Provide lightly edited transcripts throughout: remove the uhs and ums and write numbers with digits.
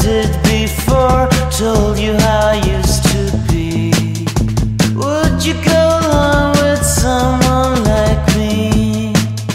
did before, told you how I used to be. Would you go along with someone like me?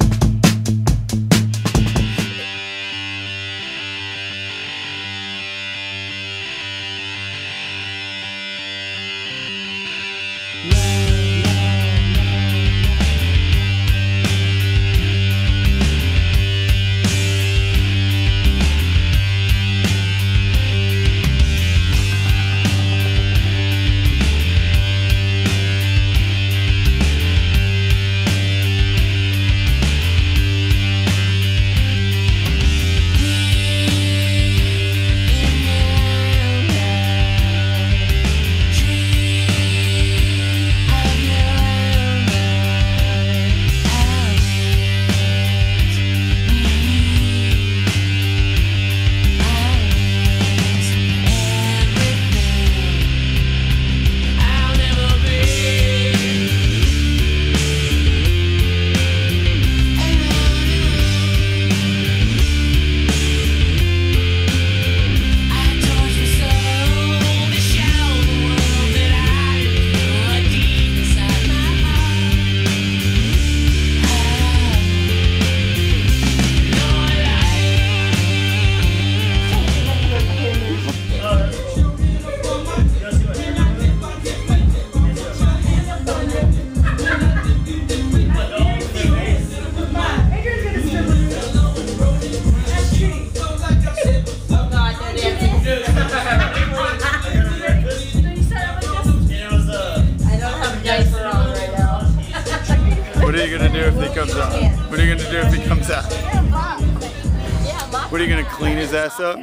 What are you gonna do if he comes out? What are you gonna do if he comes out? What are you gonna clean his ass up?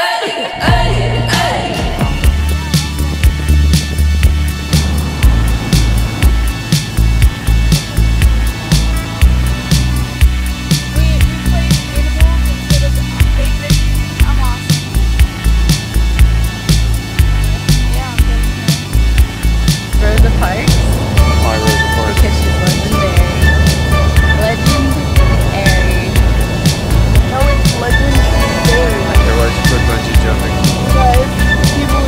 Rosa Parks. Why Rosa Parks? Because she's legendary. Legendary. No, it's legendary. Hey, why'd you put bungee jumping? Because people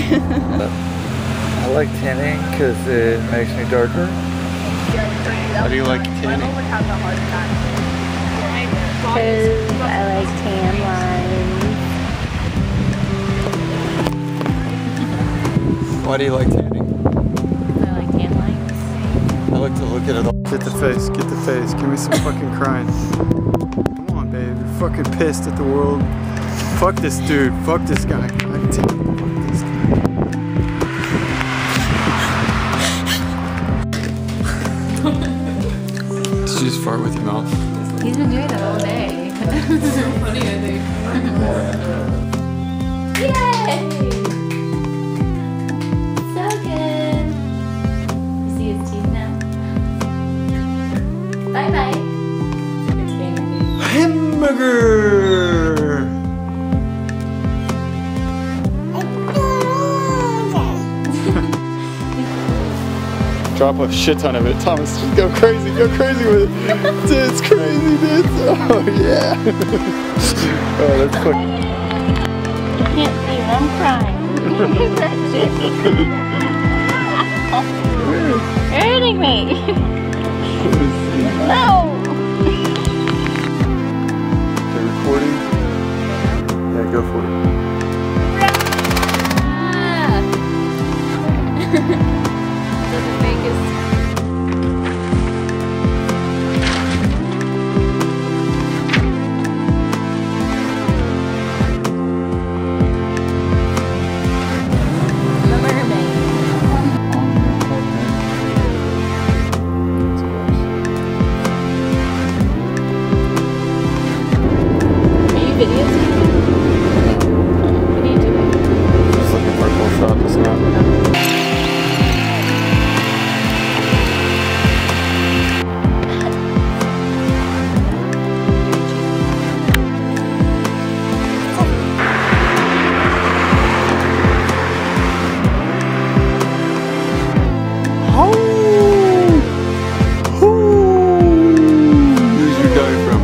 I like tanning because it makes me darker. How do you like tanning? Because I like tan lines. Why do you like tanning? I like tan lines. I like to look at it all. Get the face, get the face. Give me some fucking crying. Come on, babe. You're fucking pissed at the world. Fuck this dude. Fuck this guy. Fuck this guy. Did you just fart with your mouth? He's been doing that all day. It's so funny, I think. Yay! So good. You see his teeth now? Bye bye. Hamburger! Drop a shit ton of it. Thomas, just go crazy with it. Dude, it's crazy, dude. Oh, yeah. Oh, that's quick. You can't see it, I'm crying. You're hurting me. No! They're recording? Yeah, go for it. The fakest. The mermaid. Are you videotaping? What are you doing? Just looking for a cool shot just now. Where's your guy from?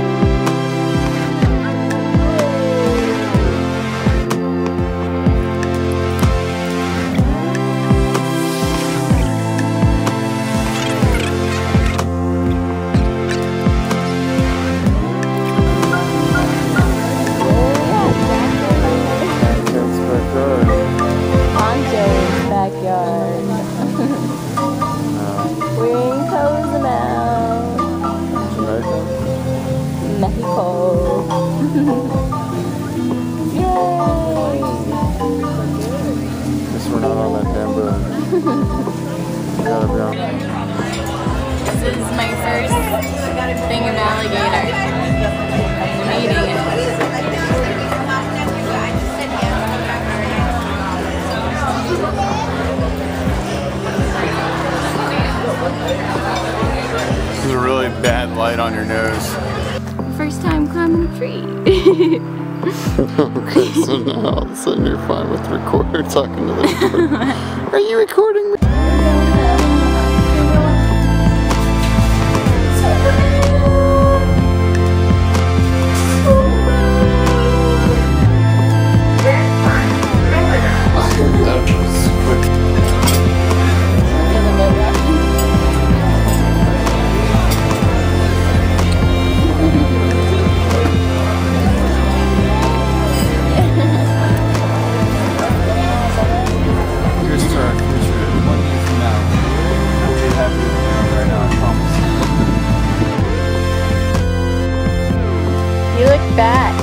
Poncho's backyard. We're in Cozumel, Mexico. Yay! Guess we're not on that damn boat. Gotta be on. This is my first thing of alligator. I'm eating it. This is a really bad light on your nose. First time climbing a tree. Okay, so now all of a sudden you're fine with the recorder talking to the recorder. Are you recording me? That was quick. Here's to our future. 1 year from now, we'll be happy right now, I promise. You look fat.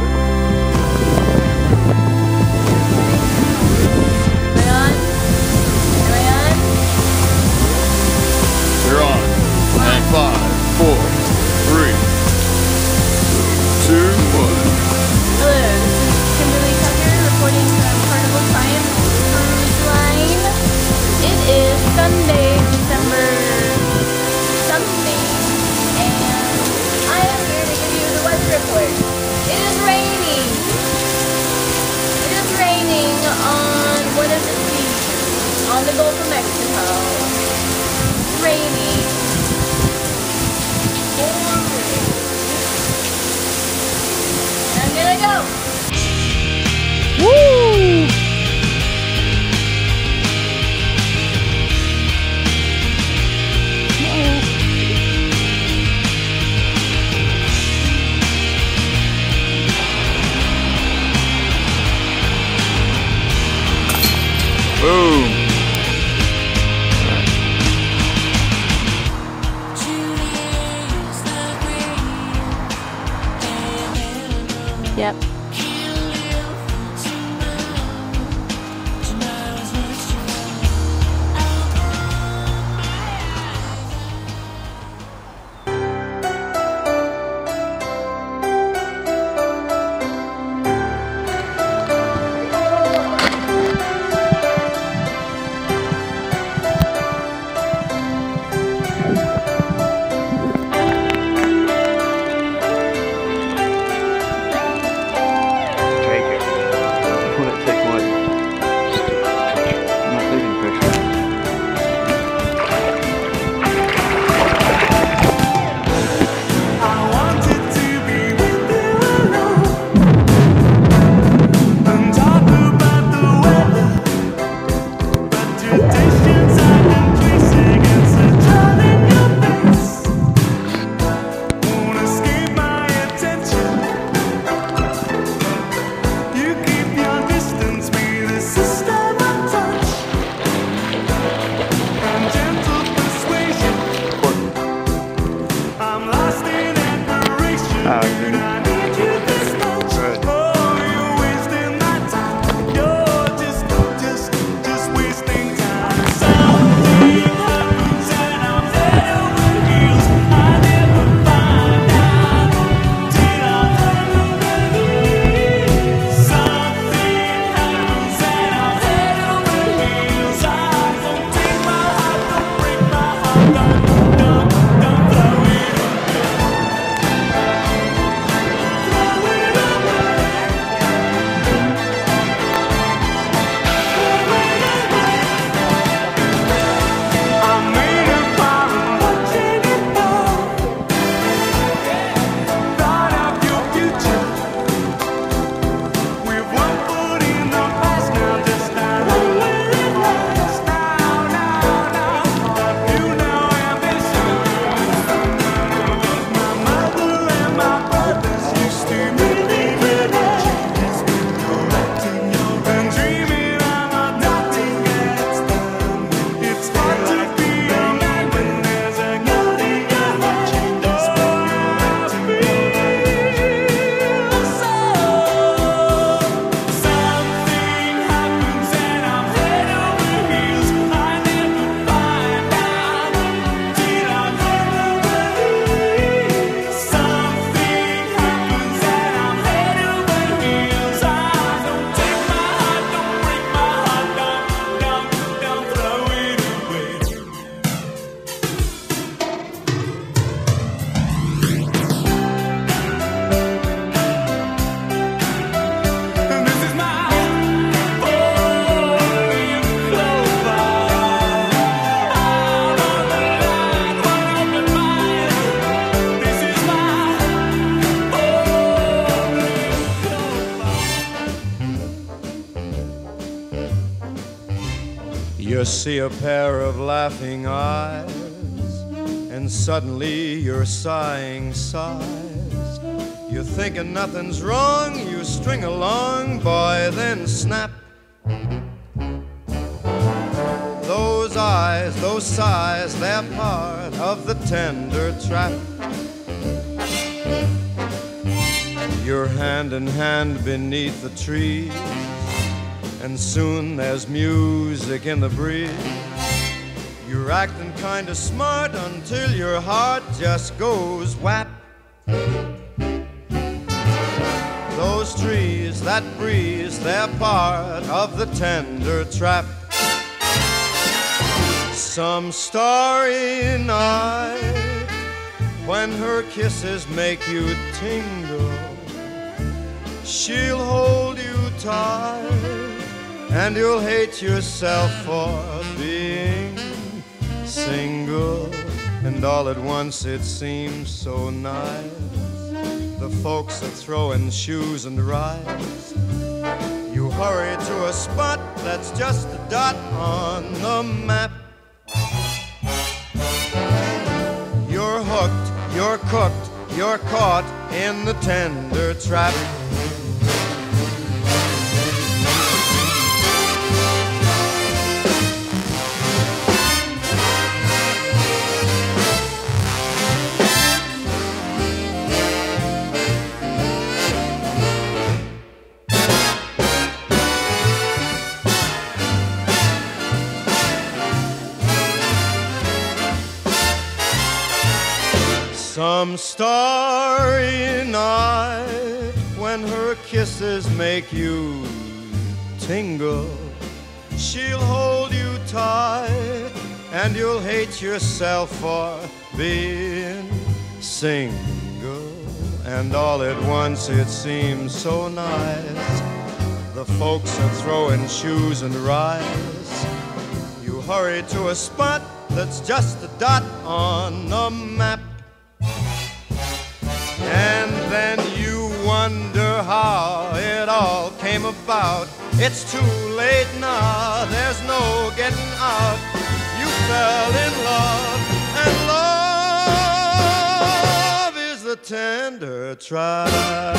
You're on. And 5, 4, 3, 2, 1. Hello, this is Kimberly Tucker reporting from Carnival Triumph Cruise Line. It is Sunday, December something, and I am here to give you the weather report. It is raining. It is raining on, what is it, on the Gulf of Mexico. Raining. I'm gonna go. Woo! You see a pair of laughing eyes, and suddenly you're sighing sighs. You're thinking nothing's wrong, you string along, boy, then snap. Those eyes, those sighs, they're part of the tender trap. You're hand in hand beneath the trees, and soon there's music in the breeze. You're acting kinda smart until your heart just goes whap. Those trees, that breeze, they're part of the tender trap. Some starry night, when her kisses make you tingle, she'll hold you tight, and you'll hate yourself for being single. And all at once it seems so nice. The folks are throwing shoes and rides. You hurry to a spot that's just a dot on the map. You're hooked, you're cooked, you're caught in the tender trap. Some starry night, when her kisses make you tingle, she'll hold you tight, and you'll hate yourself for being single. And all at once it seems so nice. The folks are throwing shoes and rides. You hurry to a spot that's just a dot on the map. And then you wonder how it all came about. It's too late now, there's no getting out. You fell in love, and love is the tender trap.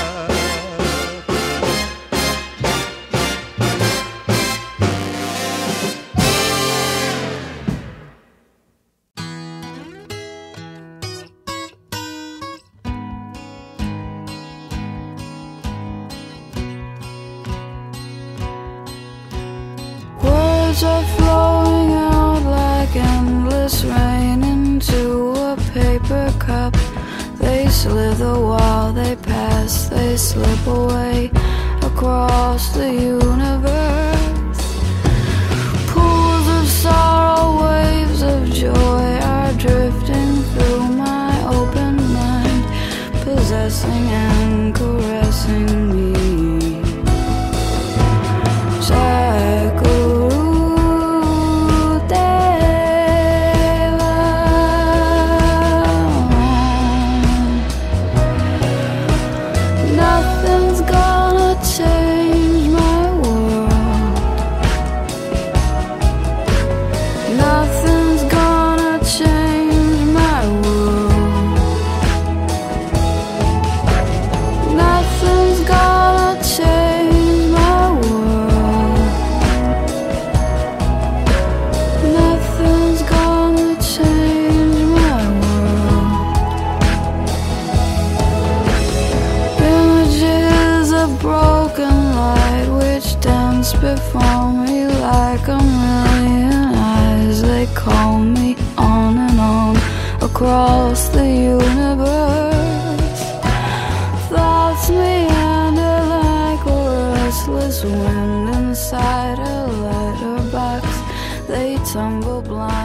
Words are flowing out like endless rain into a paper cup. They slither while they pass, they slip away across the universe. Pools of sorrow, waves of joy are drifting through my open mind, possessing and caressing me. Before me like a million eyes, they call me on and on across the universe. Thoughts meander like a restless wind inside a letterbox. They tumble blind